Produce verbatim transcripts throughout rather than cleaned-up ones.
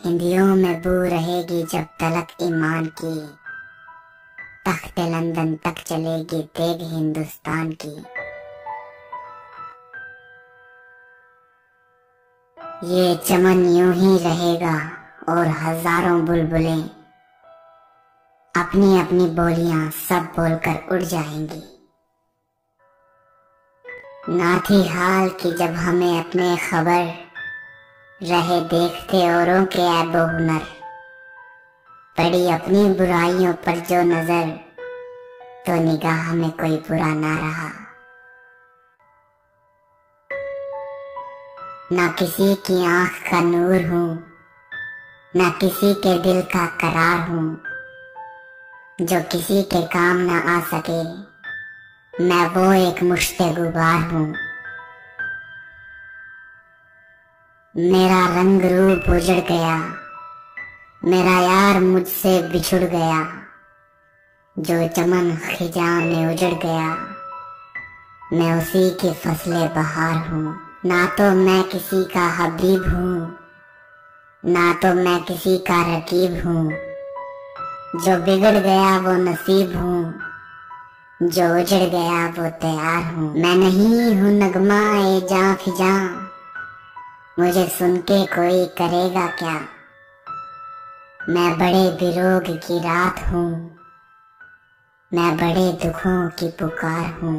हिंदियों में बू रहेगी जब तलक ईमान की, तख्ते लंदन तक चलेगी तेग हिंदुस्तान की। ये चमन यूं ही रहेगा और हजारों बुलबुलें अपनी अपनी बोलियां सब बोलकर उड़ जाएंगी। ना थी हाल कि जब हमें अपने खबर रहे देखते औरों के ऐबो हुनर, पड़ी अपनी बुराइयों पर जो नजर तो निगाह में कोई बुरा ना रहा। ना किसी की आंख का नूर हूं, ना किसी के दिल का करार हूं, जो किसी के काम ना आ सके मैं वो एक मुश्ते गुबार हूं। मेरा रंग रूप उजड़ गया, मेरा यार मुझसे बिछुड़ गया, जो चमन खिजां में उजड़ गया मैं उसी की फसले बहार हूँ। ना तो मैं किसी का हबीब हूँ, ना तो मैं किसी का रकीब हूँ, जो बिगड़ गया वो नसीब हूँ, जो उजड़ गया वो तैयार हूँ। मैं नहीं हूँ नगमा ए जां फिजां, मुझे सुन के कोई करेगा क्या, मैं बड़े बिरोग की रात हूँ, मैं बड़े दुखों की पुकार हूँ।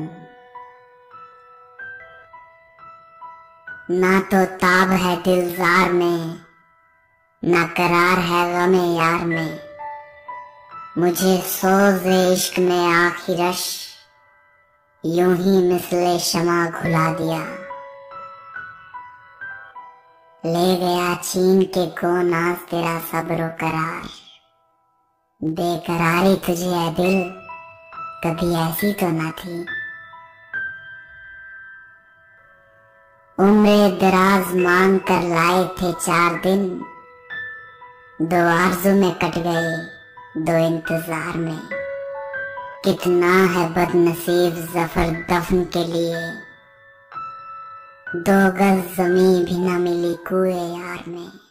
ना तो ताब है दिलजार में, ना करार है गमे यार में, मुझे सोज़े इश्क में आखिरश यूं ही मिसले शमा घुला दिया। ले गया छीन के कौन आज तेरा सब्र करार, बेकरारी तुझे है दिल कभी ऐसी तो ना थी। उम्र दराज मांग कर लाए थे चार दिन, दो आरज़ू में कट गए दो इंतजार में। कितना है बदनसीब ज़फर दफन के लिए, दो गज ज़मीं भी न मिली कुए यार में।